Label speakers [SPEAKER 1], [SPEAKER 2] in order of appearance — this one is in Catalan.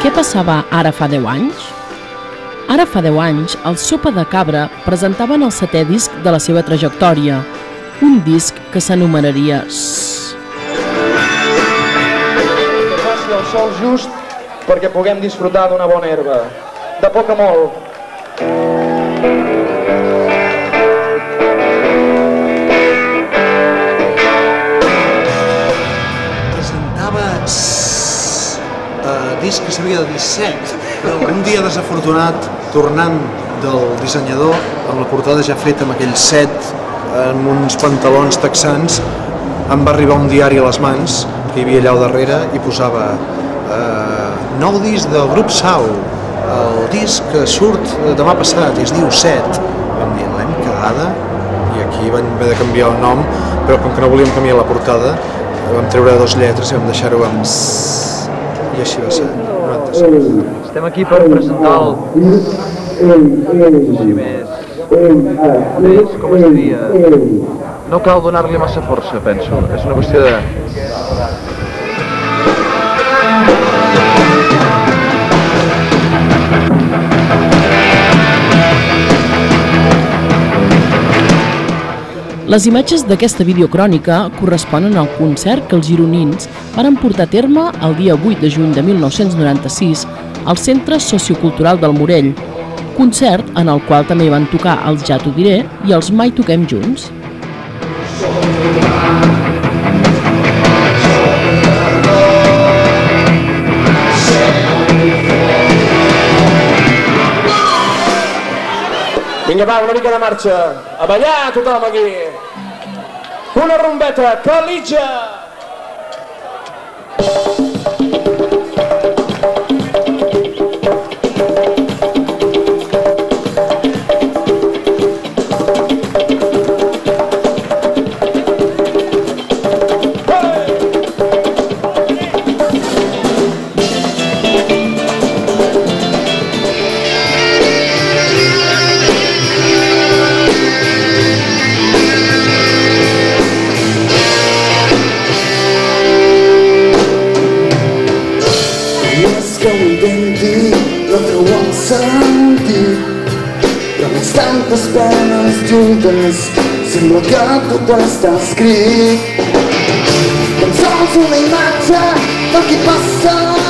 [SPEAKER 1] Què passava ara fa 10 anys? Ara fa 10 anys, el Sopa de Cabra presentaven el 7è disc de la seva trajectòria, un disc que s'anomenaria Sss.
[SPEAKER 2] Que faci el sol just perquè puguem disfrutar d'una bona herba, de poc a molt.
[SPEAKER 3] Presentava disc que s'havia de dir 7, però un dia desafortunat, tornant del dissenyador, amb la portada ja feta amb aquell 7, amb uns pantalons texans, em va arribar un diari a les mans, que hi havia allà al darrere, i posava nou disc del grup Sau, el disc que surt demà passat i es diu 7. Vam dir, l'hem cagada, i aquí vam haver de canviar el nom, però com que no volíem canviar la portada, vam treure 2 lletres i vam deixar-ho amb Sss, i així va ser.
[SPEAKER 2] Estem aquí per presentar com es diria, no cal donar-li massa força, penso, és una qüestió de...
[SPEAKER 1] Les imatges d'aquesta videocrònica corresponen al concert que els gironins van portar a terme el dia 8 de juny de 1996 al Centre Sociocultural del Morell, concert en el qual també van tocar els Ja t'ho diré i els Mai toquem junts.
[SPEAKER 2] Vinga, va, una mica de marxa. A ballar tothom aquí. Una rumbeta, Calitja!
[SPEAKER 4] Tantes penes juntes, sembla que tot està escrit. Tan sols una imatge del que passa